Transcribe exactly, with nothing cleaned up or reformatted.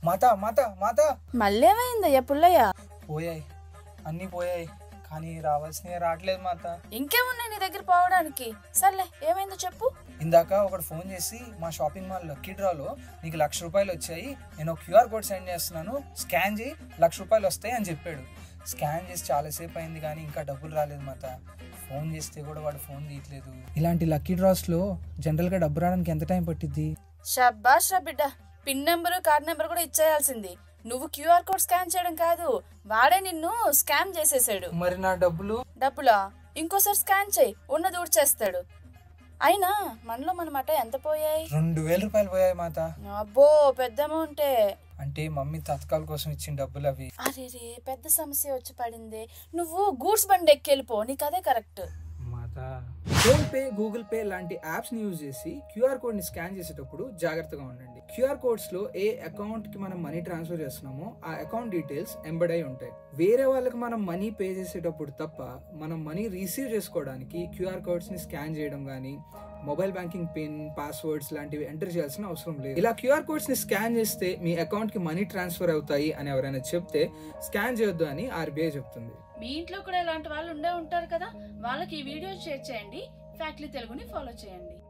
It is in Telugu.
మాత మాత మాత మళ్ళీ ఏమైందయ్యా పుల్లయ్య? పోయాయి, అన్ని పోయాయి, కానీ రావాల్సినవి రావట్లేదు మాత. ఇంకేమున్నాయి నీ దగ్గర పోవడానికి? సర్లే ఏమైందో చెప్పు. ఇందాక ఒకడు ఫోన్ చేసి మా షాపింగ్ మాల్ లక్కీ డ్రాలో నీకు లక్ష రూపాయలు వచ్చాయి, నేను క్యూఆర్ కోడ్ సెండ్ చేస్తున్నాను, స్కాన్ చేయి, లక్ష రూపాయలు వస్తాయి అని చెప్పాడు. స్కాన్ చేసి చాలాసేపు అయింది కానీ ఇంకా డబ్బులు రాలేదు మాత. ఫోన్ చేస్తే కూడా వాడు ఫోన్ తీయట్లేదు. ఇలాంటి లక్కీ డ్రాస్ లో జనరల్ గా డబ్బు రావడానికి ఎంత టైం పట్టిద్ది? షబ్బాష్ రా బిడ్డ, పిన్ నెంబర్ కార్డ్ నెంబర్ కూడా ఇచ్చేయాల్సింది. నువ్వు క్యూఆర్ కోడ్ స్కాన్ చేయడం కాదు, వాడే నిన్ను స్కామ్ చేసేసాడు. మరి నా డబ్బులు? డబ్బులా? ఇంకోసారి స్కాన్ చేయి, ఉన్నది ఊడ్చేస్తాడు. అయినా మనలో మనమాట ఎంత పోయాయి? రెండు వేల రూపాయలు పోయాయి మాత. అబ్బో, పెద్ద అమౌంటే. అంటే మమ్మీ తత్కాల కోసం ఇచ్చిన డబ్బులు అవి. అరే రే, పెద్ద సమస్య వచ్చి పడింది. నువ్వు గూడ్స్ బండి ఎక్కెళ్ళిపో, నీకు అదే correct. PhonePe, Google Pay లాంటి యాప్స్ ని యూజ్ చేసి క్యూఆర్ కోడ్ ని స్కాన్ చేసేటప్పుడు జాగ్రత్తగా ఉండండి. క్యూఆర్ కోడ్స్ లో ఏ అకౌంట్ కి మనం మనీ ట్రాన్స్ఫర్ చేస్తున్నామో ఆ అకౌంట్ డీటెయిల్స్ ఎంబెడ్ అయి ఉంటాయి. వేరే వాళ్ళకి మనం మనీ పే చేసేటప్పుడు తప్ప మనం మనీ రిసీవ్ చేసుకోవడానికి క్యూఆర్ కోడ్స్ ని స్కాన్ చేయడం కానీ, మొబైల్ బ్యాంకింగ్ పిన్, పాస్వర్డ్స్ లాంటివి ఎంటర్ చేయాల్సిన అవసరం లేదు. ఇలా క్యూఆర్ కోడ్స్ ని స్కాన్ చేస్తే మీ అకౌంట్ కి మనీ ట్రాన్స్ఫర్ అవుతాయి అని ఎవరైనా చెప్తే స్కాన్ చేయొద్దు అని ఆర్బీఐ చెప్తుంది. మీ ఇంట్లో కూడా ఇలాంటి వాళ్ళు ఉండే ఉంటారు కదా, వాళ్ళకి ఈ వీడియో షేర్ చేయండి. ఫ్యాక్ట్లీ తెలుగుని ఫాలో చేయండి.